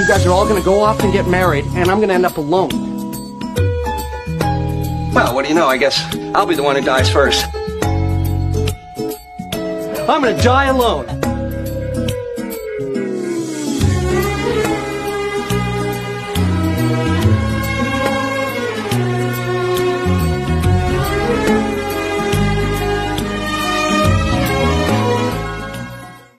you guys are all gonna go off and get married, and I'm gonna end up alone. Well, what do you know? I guess I'll be the one who dies first. I'm gonna die alone.